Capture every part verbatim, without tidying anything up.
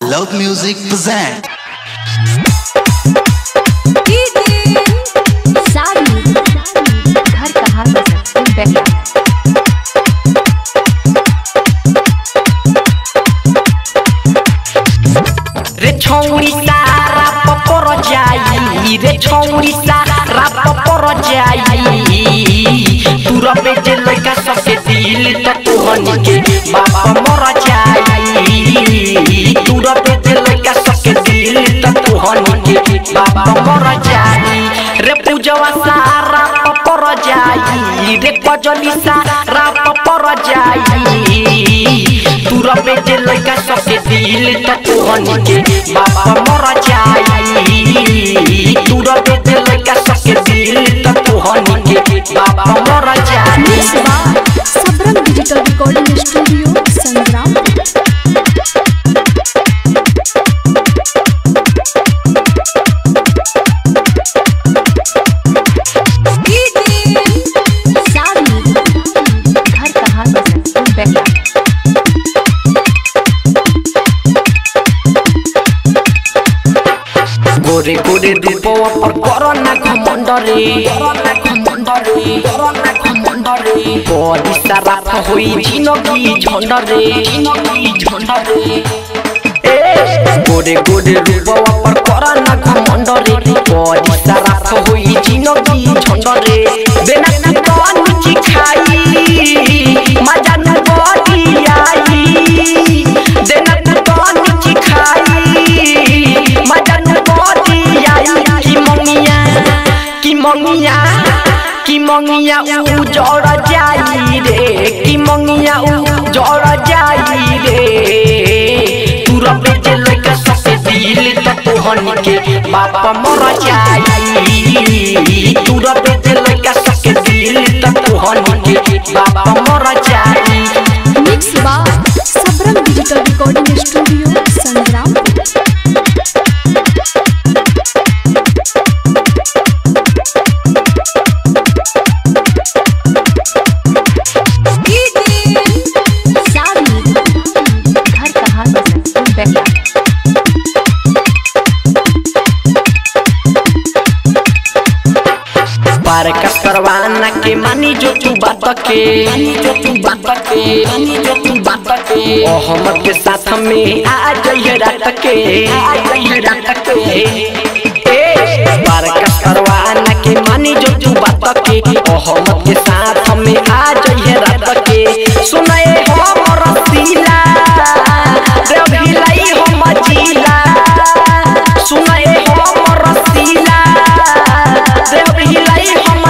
Love Music present. घर कहाँ बसा रे छौरी सारा पपर जाई रे छौरी सारा पपर जाई तूरा पे जे लइका सके दिल त तोहनी के बाबा मर जाई तूरा पे जे लइका सके दिल त तोहनी के बाबा मर जाई रे पूजवा सारा पपर जाई रे कजली सारा पपर जाई तूरा पे जे लइका सके दिल त तोहनी के बाबा मर जाई तूरा पे जे लइका सके दिल त तोहनी के बाबा मर जाई। Sabrang digital recording studio Sangram. घर कहाँ बसा गोरे गोरे रूपवा पर कोरोना घमंड रे कोरोना घमंड रे कोरोना घमंड रे बड़ी सारा होई जिनगी झंड रे जिनगी झंड रे ए गोरे गोरे रूपवा पर कोरोना घमंड रे बड़ी सारा होई जिनगी झंड रे बिना तो नीची खाई मजा न बड़ी आई बिना तो नीची खाई मजा न मंगिया की मंगिया उ जड़ जाई रे की मंगिया उ जड़ जाई रे तूरा पे जे लइका सके दिल त तोहनी के बाबा मर जाई तूरा पे जे लइका सके दिल त तोहनी के बाबा मर जाई। Mix by Sabrang digital recording studio Sangram. बार का करवाना के मानी जो तू बात के मानी जो तू बात के मानी जो तू बात के ओ हम के साथ में आ जाइए रात के आ जाइए रात के ए बार का करवाना के मानी जो तू बात के ओ हम के साथ में आ जाइए रात के सुनाए हमर रसीला रे भिलाई हम जिला सुनाए हमर रसीला रे भिलाई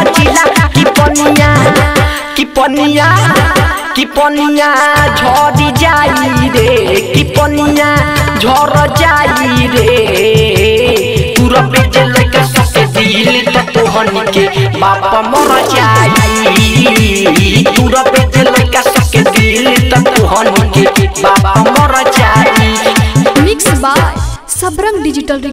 की पनिया की पनिया झड़ जाई रे की पनिया झड़ जाई रे तूरा पे जे लइका सके दिल त तोहनी के बाबा मर जाई तूरा पे जे लइका सके दिल त तोहनी के बाबा मर जाई। Mix by Sabrang digital.